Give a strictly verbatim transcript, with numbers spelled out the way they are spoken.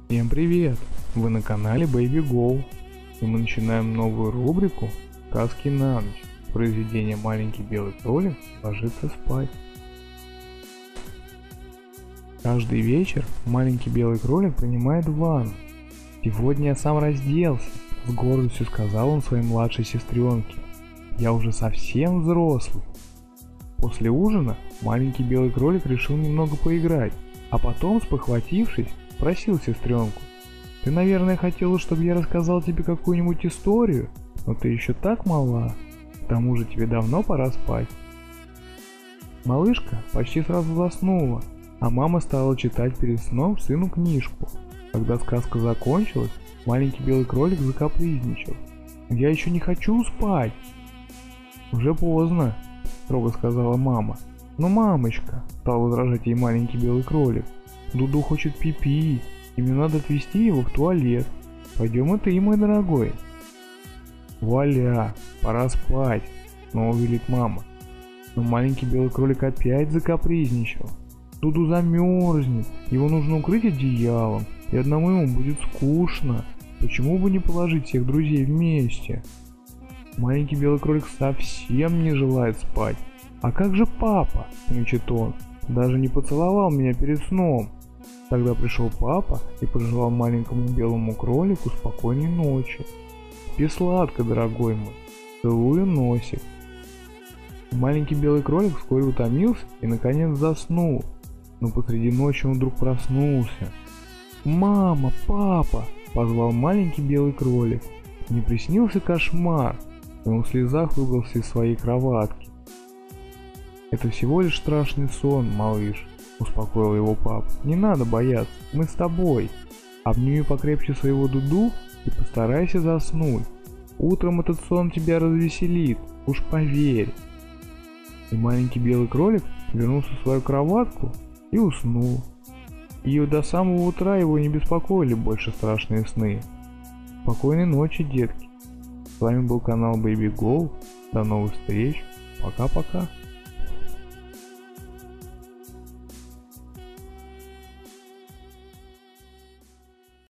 Всем привет! Вы на канале Baby Go, и мы начинаем новую рубрику «Сказки на ночь». Произведение «Маленький белый кролик ложится спать». Каждый вечер маленький белый кролик принимает ванну. «Сегодня я сам разделся», — с гордостью сказал он своей младшей сестренке. «Я уже совсем взрослый». После ужина маленький белый кролик решил немного поиграть, а потом, спохватившись, спросил сестренку: «Ты, наверное, хотела, чтобы я рассказал тебе какую-нибудь историю, но ты еще так мала. К тому же тебе давно пора спать». Малышка почти сразу заснула, а мама стала читать перед сном сыну книжку. Когда сказка закончилась, маленький белый кролик закапризничал: «Я еще не хочу спать». «Уже поздно», — строго сказала мама. «Но, мамочка», — стал возражать ей маленький белый кролик, «Дуду хочет пипи, и мне надо отвезти его в туалет. Пойдем и ты, мой дорогой». «Вуаля, пора спать», — снова велит мама. Но маленький белый кролик опять закапризничал. «Дуду замерзнет, его нужно укрыть одеялом, и одному ему будет скучно. Почему бы не положить всех друзей вместе?» Маленький белый кролик совсем не желает спать. «А как же папа?» — мычит он. «Даже не поцеловал меня перед сном». Тогда пришел папа и пожелал маленькому белому кролику спокойной ночи. «Спи сладко, дорогой мой, целую носик». Маленький белый кролик вскоре утомился и наконец заснул, но посреди ночи он вдруг проснулся. «Мама, папа!» — позвал маленький белый кролик. Не приснился кошмар, и он в слезах выбрался из своей кроватки. «Это всего лишь страшный сон, малыш», — успокоил его папа. «Не надо бояться, мы с тобой. Обними покрепче своего Дуду и постарайся заснуть. Утром этот сон тебя развеселит, уж поверь». И маленький белый кролик вернулся в свою кроватку и уснул. И до самого утра его не беспокоили больше страшные сны. Спокойной ночи, детки. С вами был канал Baby Go. До новых встреч. Пока-пока.